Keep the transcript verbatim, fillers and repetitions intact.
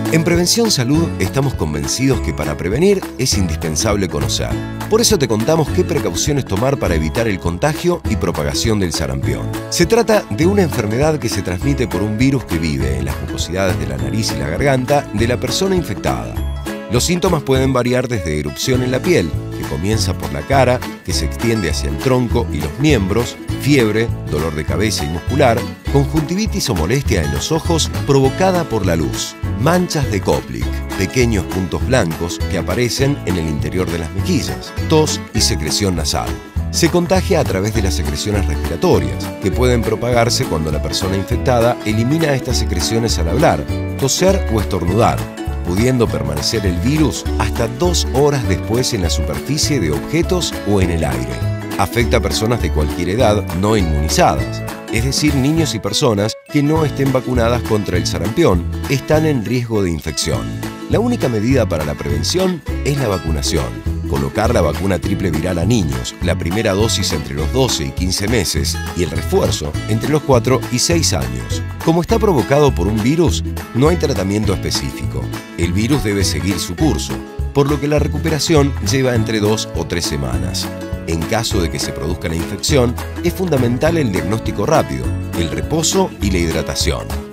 En Prevención Salud estamos convencidos que para prevenir es indispensable conocer. Por eso te contamos qué precauciones tomar para evitar el contagio y propagación del sarampión. Se trata de una enfermedad que se transmite por un virus que vive en las mucosidades de la nariz y la garganta de la persona infectada. Los síntomas pueden variar desde erupción en la piel, que comienza por la cara, que se extiende hacia el tronco y los miembros, fiebre, dolor de cabeza y muscular, conjuntivitis o molestia en los ojos provocada por la luz, manchas de Koplik, pequeños puntos blancos que aparecen en el interior de las mejillas, tos y secreción nasal. Se contagia a través de las secreciones respiratorias, que pueden propagarse cuando la persona infectada elimina estas secreciones al hablar, toser o estornudar, pudiendo permanecer el virus hasta dos horas después en la superficie de objetos o en el aire. Afecta a personas de cualquier edad no inmunizadas, es decir, niños y personas que no estén vacunadas contra el sarampión están en riesgo de infección. La única medida para la prevención es la vacunación. Colocar la vacuna triple viral a niños, la primera dosis entre los doce y quince meses y el refuerzo entre los cuatro y seis años. Como está provocado por un virus, no hay tratamiento específico. El virus debe seguir su curso, por lo que la recuperación lleva entre dos o tres semanas. En caso de que se produzca la infección, es fundamental el diagnóstico rápido, el reposo y la hidratación.